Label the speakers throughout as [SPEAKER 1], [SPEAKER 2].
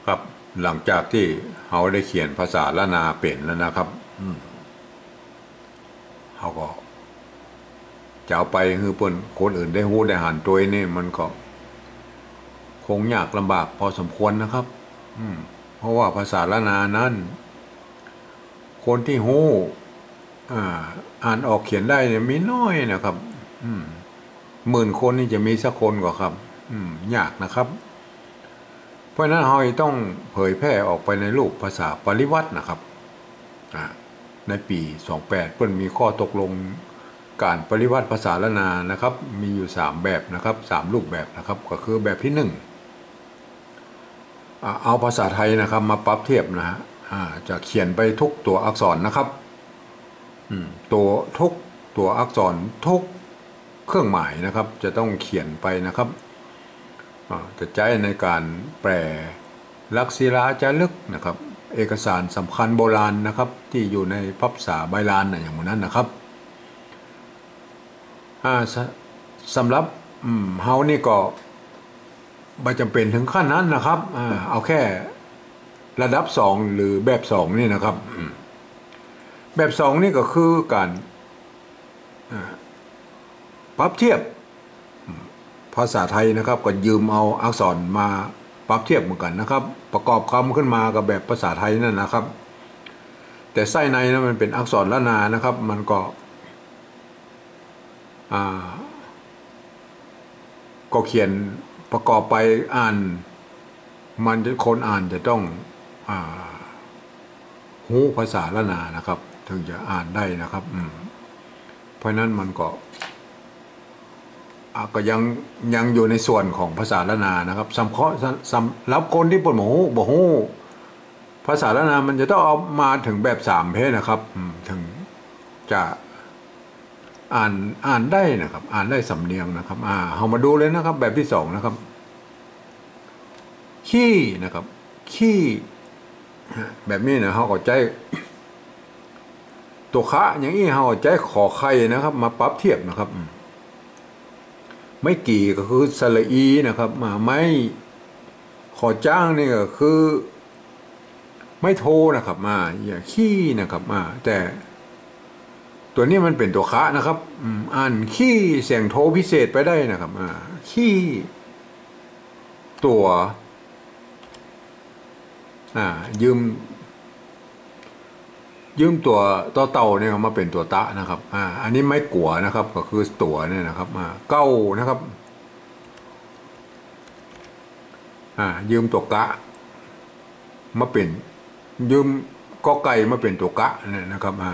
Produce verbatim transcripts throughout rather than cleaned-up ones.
[SPEAKER 1] ครับหลังจากที่เขาได้เขียนภาษาละนาเป็นแล้วนะครับเขาก็จะเอาไปคือเปิ้นคนอื่นได้ฮู้ได้หันตัวนี่มันก็คงยากลำบากพอสมควรนะครับเพราะว่าภาษาละนานั้นคนที่ฮู้อ่านออกเขียนได้เนี่ยมีน้อยนะครับหมื่นคนนี่จะมีสักคนก็ครับยากนะครับเพราะนั้นเราต้องเผยแพร่ออกไปในรูปภาษาปริวัตินะครับในปีสองแปดเพิ่นมีข้อตกลงการปริวัติภาษาละนานะครับมีอยู่สามแบบนะครับสามรูปแบบนะครับก็คือแบบที่หนึ่งเอาภาษาไทยนะครับมาปรับเทียบนะฮะจะเขียนไปทุกตัวอักษรนะครับตัวทุกตัวอักษรทุกเครื่องหมายนะครับจะต้องเขียนไปนะครับจะใช้ในการแปลลักษิลาจารึกนะครับเอกสารสำคัญโบราณนะครับที่อยู่ในภาษาใบลานอย่างนั้นนะครับสำหรับเฮานี่ก็ไม่จำเป็นถึงขั้นนั้นนะครับเอาแค่ระดับสองหรือแบบสองนี่นะครับแบบสองนี่ก็คือการปรับเทียบภาษาไทยนะครับก็ยืมเอาอักษรมาปรับเทียบเหมือนกันนะครับประกอบคำขึ้นมากับแบบภาษาไทยนั่นนะครับแต่ไส้ในนั้นมันเป็นอักษรละนานะครับมันก็ก็เขียนประกอบไปอ่านมันจะคนอ่านจะต้องหูภาษาละนานะครับถึงจะอ่านได้นะครับเพราะนั้นมันก็ก็ยังยังอยู่ในส่วนของภาษาละนานะครับสำคัญสำหรับคนที่ปวดหมูบ่หูภาษาละนามันจะต้องเอามาถึงแบบสามเพศนะครับถึงจะอ่านอ่านได้นะครับอ่านได้สำเนียงนะครับอ่าเรามาดูเลยนะครับแบบที่สองนะครับขี้นะครับขี้แบบนี้นะเขาก็ใจตัวคะอย่างนี้เขาใจขอไข่นะครับมาปรับเทียบนะครับไม่กี่ก็คือสระอีนะครับมาไม่ขอจ้างนี่ก็คือไม่โทนะครับมาอย่าขี้นะครับมาแต่ตัวนี้มันเป็นตัวคะนะครับอ่านขี้เสียงโทพิเศษไปได้นะครับอ่าขี้ตัวอ่ายืมยืมตัวต่อเต่าเนี่ยมาเป็นตัวตะนะครับอ่าอันนี้ไม่กัวนะครับก็คือตัวเนี่ยนะครับอ่าเก้านะครับอ่ายืมตัวกะมาเป็นยืมก็ไก่มาเป็นตัวกะเนี่ยนะครับอ่า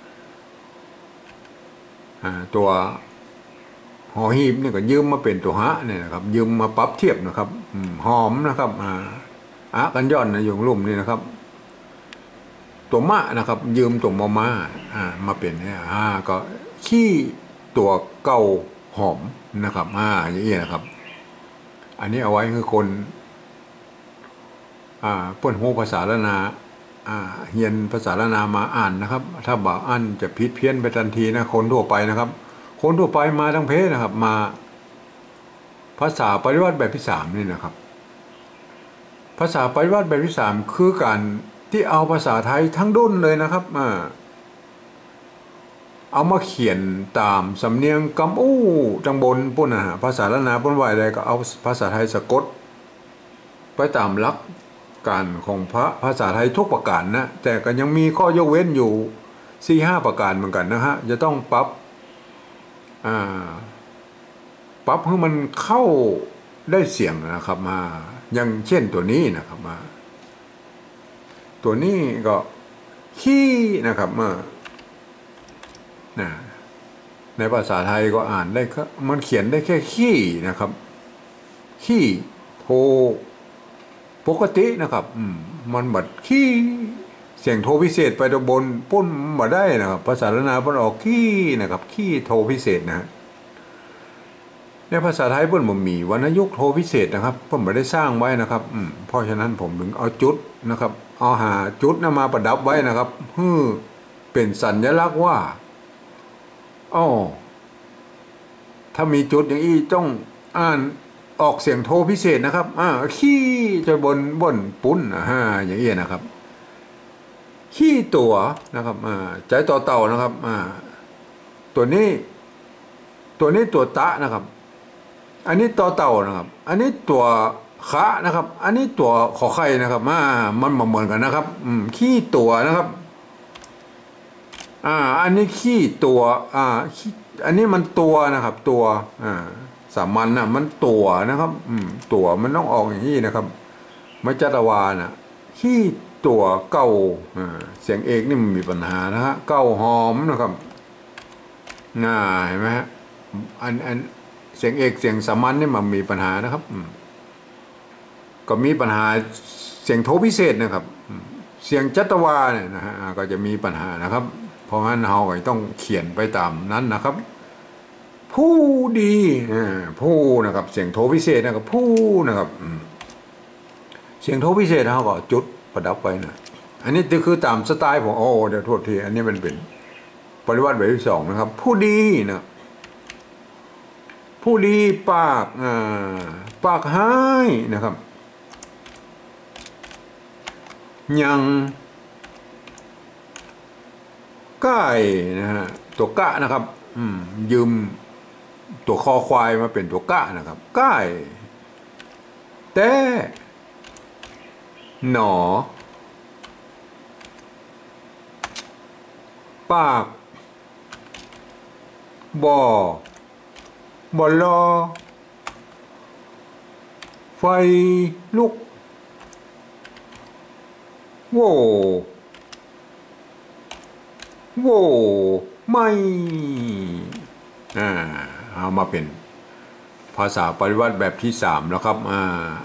[SPEAKER 1] อ่าตัวหอหีบนี่ก็ยืมมาเป็นตัวฮะเนี่ยนะครับยืมมาปรับเทียบนะครับหอมนะครับอ่าอะกันย่อนนะอยู่ลุ่มนี่นะครับตัวมะนะครับยืมตัวมอมาอ่ามาเป็นเนี่ยอ่าก็ขี้ตัวเก่าหอมนะครับอ่าอย่างนี้นะครับอันนี้เอาไว้คือคนอ่าเปิ้นหูภาษาละนาอ่าเรียนภาษาละนามาอ่านนะครับถ้าบอกอ่านจะผิดเพี้ยนไปทันทีนะคนทั่วไปนะครับคนทั่วไปมาทั้งเพศนะครับมาภาษาปริวัติแบบที่สามนี่นะครับภาษาปริวัติแบบที่สามคือการที่เอาภาษาไทยทั้งดุนเลยนะครับมาเอามาเขียนตามสำเนียงกำอู้จังบนปุ่นนะฮะภาษาละนาปุ่นไหวอะไรก็เอาภาษาไทยสะกดไปตามหลักการของพระภาษาไทยทุกประการนะแต่ก็ยังมีข้อยกเว้นอยู่สี่ห้าประการเหมือนกันนะฮะจะต้องปรับอ่าปรับให้มันเข้าได้เสียงนะครับมาอย่างเช่นตัวนี้นะครับมาตัวนี้ก็ขี้นะครับมาในภาษาไทยก็อ่านได้ก็มันเขียนได้แค่ขี้นะครับขี้โทปกตินะครับมันบัดขี้เสียงโทพิเศษไปตรงบนปุ้นมาได้นะครับภาษาละนาปุ้นออกขี้นะครับขี้โทพิเศษนะในภาษาไทยเพิ่นบ่มีวรรณยุกต์โทพิเศษนะครับเพิ่นบ่ได้สร้างไว้นะครับเพราะฉะนั้นผมถึงเอาจุดนะครับเอาหาจุดนำมาประดับไว้นะครับเพื่อเป็นสัญลักษณ์ว่าอ๋อถ้ามีจุดอย่างนี้ต้องอ่านออกเสียงโทพิเศษนะครับอ่าขี้จะบนบนปุ้นอ่าอย่างเงี้ยนะครับขี้ตัวนะครับอ่าใจต่อเต่านะครับอ่าตัวนี้ตัวนี้ตัวตะนะครับอันนี้ต่อเต่านะครับอันนี้ตัวขานะครับอันนี้ตัวขอไข่นะครับอ่ามันเหมือนกันนะครับอืมขี้ตัวนะครับอ่าอันนี้ขี้ตัวอ่าอันนี้มันตัวนะครับตัวอ่าสามัญน่ะมันตัวนะครับอืมตัวมันต้องออกอย่างนี้นะครับไม่จัตวาน่ะขี้ตัวเก้าอ่าเสียงเอกนี่มันมีปัญหานะฮะเก้าหอมนะครับง่ายเห็นไหมฮะอันอันเสียงเอกเสียงสามัญนี่มันมีปัญหานะครับอืมก็มีปัญหาเสียงโทพิเศษนะครับเสียงจัตวาเนี่ยนะฮะก็จะมีปัญหานะครับเพราะงั้นเราก็ต้องเขียนไปตามนั้นนะครับผู้ดีผู้นะครับเสียงโทพิเศษนะครับผู้นะครับเสียงโทพิเศษเขาก็จุดประดับไว้นะอันนี้คือตามสไตล์ของโอ้เดี๋ยวโทษทีอันนี้มันเป็นปริวัติแบบที่สองนะครับผู้ดีนะผู้ดีปากอ่าปากให้นะครับยังใกล้นะฮะตัวกะนะครับอืมยืมตัวคอควายมาเป็นตัวกะนะครับใกล้แต่หนอปากบ่อบ่อลอไฟลุกโว้โว้ไม่อ่าเอามาเป็นภาษาปริวัติแบบที่สามแล้วครับอ่า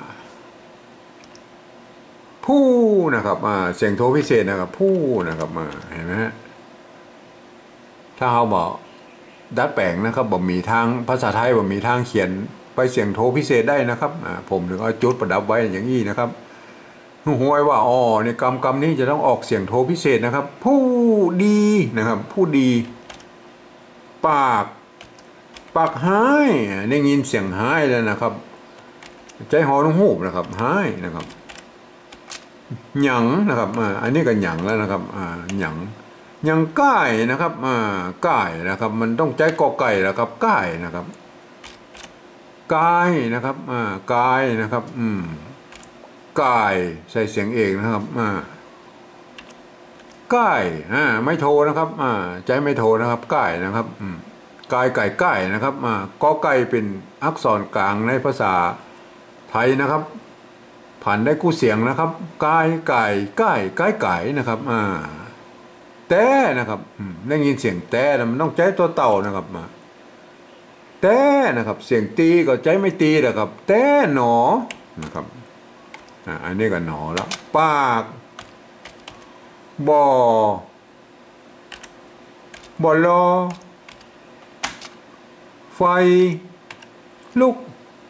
[SPEAKER 1] ผู้นะครับอ่าเสียงโทพิเศษนะครับผู้นะครับอ่าเห็นไหมฮะถ้าเขาบอกดัดแปลงนะครับบอกมีทางภาษาไทยบอกมีทางเขียนไปเสียงโทพิเศษได้นะครับอ่าผมถึงเอาจุดประดับไว้อย่างนี้นะครับหวยว่าอ๋อในกรรมกรรมนี้จะต้องออกเสียงโทพิเศษนะครับผู้ดีนะครับผู้ดีปากปากหายได้ยินเสียงหายแล้วนะครับใจหอนุ่งหูบนะครับหายนะครับหยังนะครับอ่าอันนี้ก็หยังแล้วนะครับอ่าหยังหยังใกล้นะครับอ่าใกล้นะครับมันต้องใจกอไก่แล้วครับใกล้นะครับกายนะครับอ่ากายนะครับอืมกายใส่เสียงเอกนะครับอ่ากายอ่าไม่โทนะครับอ่าใจไม่โทนะครับกายนะครับอืมกายไก่ไก่นะครับอ่ากอไก่เป็นอักษรกลางในภาษาไทยนะครับผ่านได้คู่เสียงนะครับกายไก่ไก่ไก่ไก่นะครับอ่าแต่นะครับอืมได้ยินเสียงแต่มันต้องใจตัวเต่านะครับมาแต่นะครับเสียงตีก็ใจไม่ตีนะครับแต่หนอนะครับอันนี้ก็หนอแล้วปากบ่อบ่อลอไฟลุก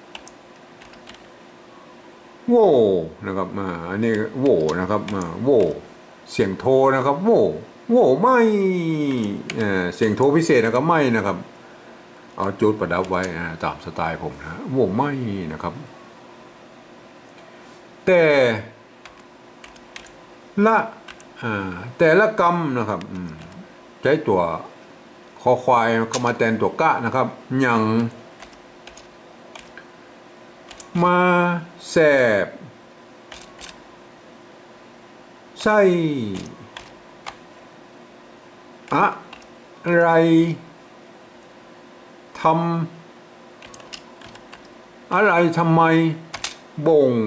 [SPEAKER 1] โว่นะครับอ่าอันนี้โว่นะครับอ่าโว่เสียงโทนะครับโว่โว่ไม่อ่าเสียงโทพิเศษนะครับไม่นะครับเอาจุดประดับไว้อ่าตามสไตล์ผมนะโว่ไม่นะครับแต่ละอ่าแต่ละกรรมนะครับใช้ตัวคอควายก็มาแทนตัวกะนะครับยังมาแสบไส้อะไรทำอะไรทำไมบ่ง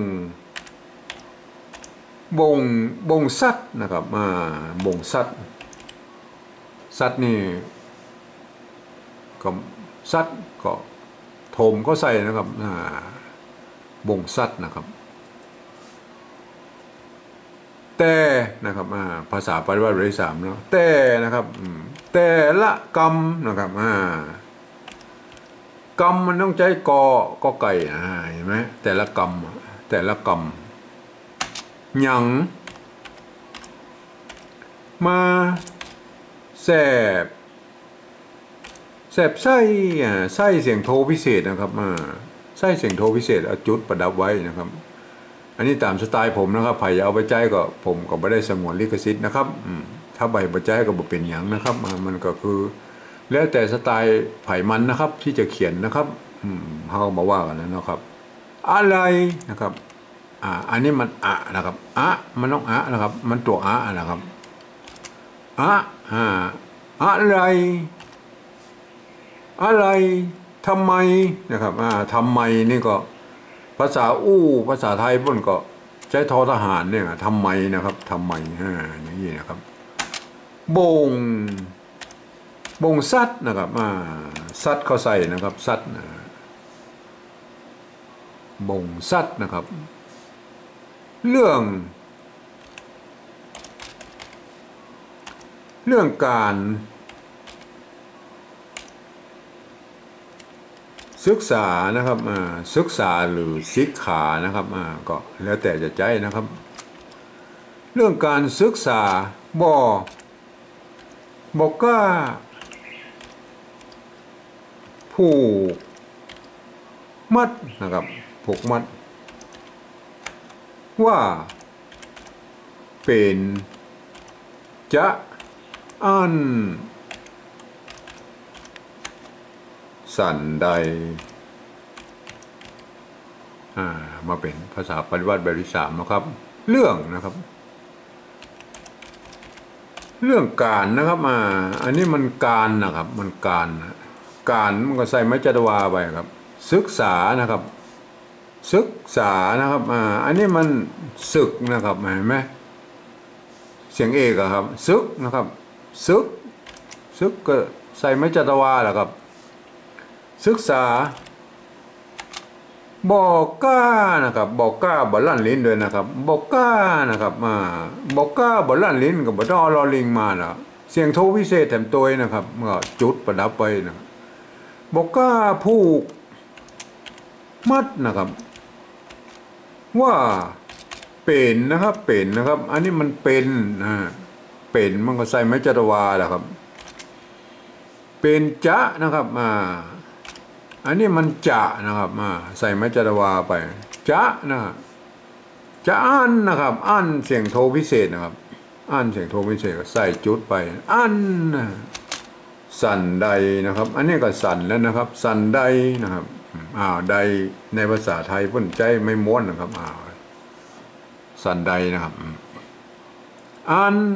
[SPEAKER 1] บ่งบ่งสัตว์นะครับอ่าบ่งสัตว์สัตว์นี่ก็สัตว์ก็โถมก็ใส่นะครับอ่าบ่งสัตว์นะครับแต่นะครับอ่าภาษาปริวัติแบบที่สามเนาะแต่นะครับแต่ละกรรมนะครับอ่ากรรมมันต้องใช้กอกอไก่อ่าเห็นไหมแต่ละกรรมแต่ละกรรมหยังมาแสบแสบไส้อ่าไส้เสียงโทพิเศษนะครับอ่าใส่เสียงโทพิเศษเอาจุดประดับไว้นะครับอันนี้ตามสไตล์ผมนะครับไผ่เอาไปใจก็ผมก็ไม่ได้สงวนลิขสิทธิ์นะครับถ้าใบประใจก็บ่เป็นอย่างนะครับมันก็คือแล้วแต่สไตล์ไผ่มันนะครับที่จะเขียนนะครับเขามาว่ากันแล้วนะครับอะไรนะครับอ่าอันนี้มันอะนะครับอะมันต้องอะนะครับมันตัวอะนะครับอะอ่าอะไรอะไรทำไมนะครับอ่าทำไมนี่ก็ภาษาอู้ภาษาไทยพวกก็ใช้ทอทหารเนี่ยทำไมนะครับทำไมอ่าอย่างนี้นะครับบงบงซัดนะครับอ่าซัดเขาใส่นะครับซัดบงซัดนะครับเรื่องเรื่องการศึกษานะครับศึกษาหรือศิกขานะครับก็แล้วแต่จะใจนะครับเรื่องการศึกษาบ่บอกก็ผูกมัดนะครับผูกมัดว่าเป็นจะอันสันใดอ่ามาเป็นภาษาปฏิวัติแบบที่สามนะครับเรื่องนะครับเรื่องการนะครับอ่าอันนี้มันการนะครับมันการการมันก็ใส่ไม้จัตวาไปครับศึกษานะครับศึกษานะครับอ่าอันนี้มันศึกนะครับเห็นไหมเสียงเอกครับศึกนะครับศึกศึกก็ใส่ไม้จัตวาแหละครับศึกษาบอกก้านะครับบอกก้าบอลลั่นลิ้นด้วยนะครับบอกก้านะครับอ่าบอกก้าบอลลั่นลิ้นกับบอลอลอลิงมาแล้วเสียงโทพิเศษแถมตัวนะครับก็จุดประดับไปนะบอกก้าผูกมัดนะครับว่าเป็นนะครับเป็นนะครับอันนี้มันเป็นนะเป็นมันก็ใส่ไม้จัตวาแหละครับเป็นจะนะครับอ่าอันนี้มันจะนะครับอ่าใส่ไม้จัตวาไปจะนะจะอันนะครับอันเสียงโทพิเศษนะครับอันเสียงโทพิเศษก็ใส่จุดไปอันสั่นใดนะครับอันนี้ก็สั่นแล้วนะครับสั่นใดนะครับอ้าวใดในภาษาไทยพุ่นใจไม่ม้วนนะครับอ้าวสั่นใดนะครับอัน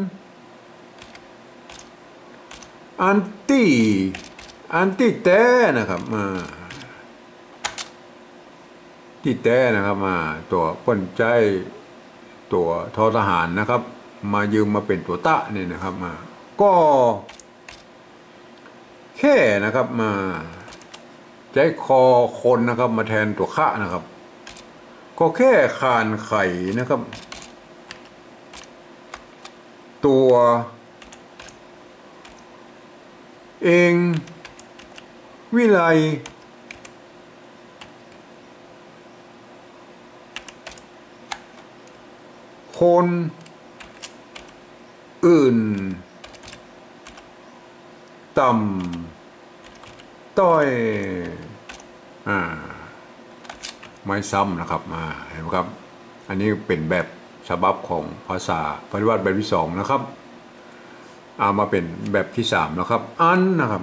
[SPEAKER 1] อันตี้อันตี้แต่นะครับมาที่แต่นะครับมาตัวป้นใจตัวทอทหารนะครับมายืมมาเป็นตัวตะนี่นะครับมาก็แค่นะครับมาใจคอคนนะครับมาแทนตัวข้านะครับก็แค่คานไข่นะครับตัวเองวิไลคนอื่นต่ำต้อยอ่าไม่ซ้ำนะครับมาเห็นไหมครับอันนี้เป็นแบบฉบับของภาษาปฏิวัติแบบที่สองนะครับเอามาเป็นแบบที่สามนะครับอันนะครับ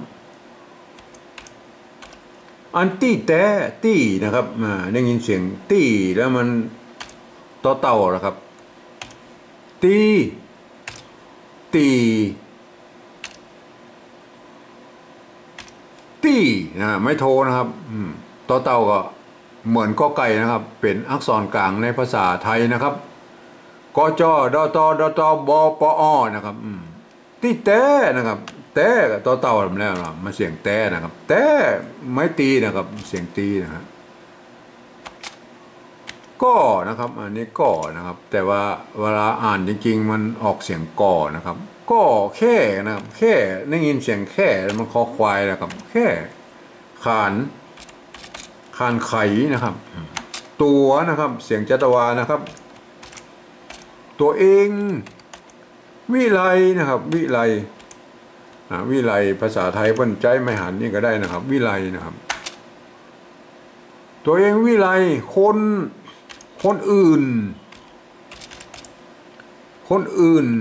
[SPEAKER 1] อันตี้แต่ตี้นะครับอ่าได้ยินเสียงตี้แล้วมันต่อเต่านะครับตีตีตีนะไม่โทนะครับต่อเต่าก็เหมือนกอไก่นะครับเป็นอักษรกลางในภาษาไทยนะครับกจดตดตบปอนะครับตีแต่นะครับแต่ต่อเต่าทำแล้วมาเสียงแต่นะครับแต่ไม่ตีนะครับเสียงตีนะครับก็นะครับอันนี้ก็นะครับแต่ว่าเวลาอ่านจริงๆมันออกเสียงก่อนะครับก็แค่นะครับแค่ได้ยินเสียงแค่มันคอควายนะครับแค่ขานขานไขนะครับตัวนะครับเสียงจัตวานะครับตัวเองวิไลนะครับวิไลวิไลภาษาไทยเปิ้นใจไม่หันนี่ก็ได้นะครับวิไลนะครับตัวเองวิไลคนคนอื่นคนอื่น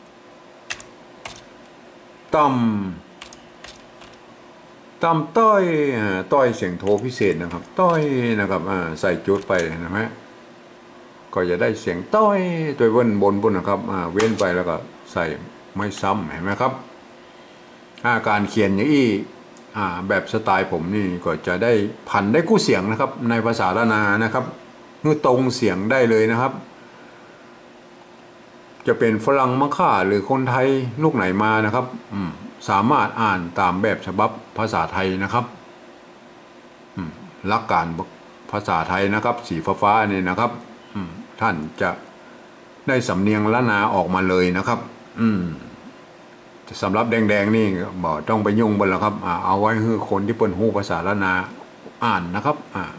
[SPEAKER 1] ต่ำต่ำต้อยต้อยเสียงโทพิเศษนะครับต้อยนะครับใส่จุดไปนะฮะก็จะได้เสียงต้อยตัวเว้นบนบนนะครับเว้นไปแล้วก็ใส่ไม่ซ้ำเห็นไหมครับการเขียนอย่างนี้แบบสไตล์ผมนี่ก็จะได้พันได้กู้เสียงนะครับในภาษาละนานะครับเมื่อตรงเสียงได้เลยนะครับจะเป็นฝรั่งมังค่าหรือคนไทยลูกไหนมานะครับสามารถอ่านตามแบบฉบับภาษาไทยนะครับหลักการภาษาไทยนะครับสีฟ้าๆนี่นะครับท่านจะได้สำเนียงละนาออกมาเลยนะครับอืมสำหรับแดงๆนี่บอกต้องไปยุ่งบนแล้วครับเอาไว้คือคนที่เปิดหูภาษาละนาอ่านนะครับอ่า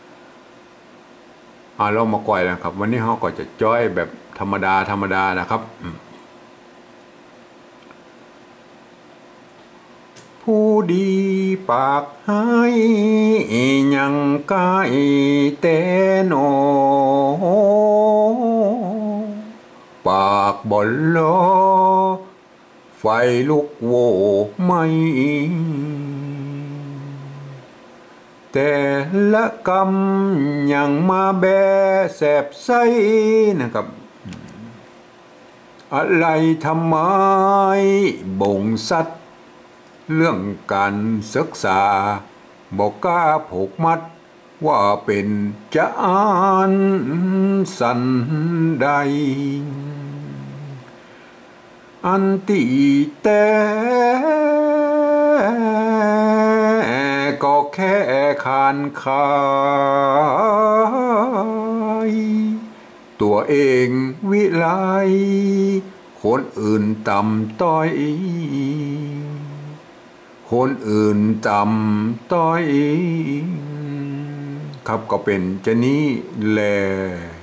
[SPEAKER 1] อ่าเรามาก่อยนะครับวันนี้เขาก็จะจ้อยแบบธรรมดาธรรมดานะครับผู้ดีปากให้ยังกายเตโนปากบอลโลไฟลุกโวไม่แต่ละกำยังมาแบแสบไส้นะครับอะไรทำไมบ่งสัตว์เรื่องการศึกษาบอกกล้าผูกมัดว่าเป็นจะอ่านสันใดอันตีแต่ก็แค่คานคายตัวเองวิไลคนอื่นต่ำต้อยคนอื่นต่ำต้อยครับก็เป็นจะนี้แหละ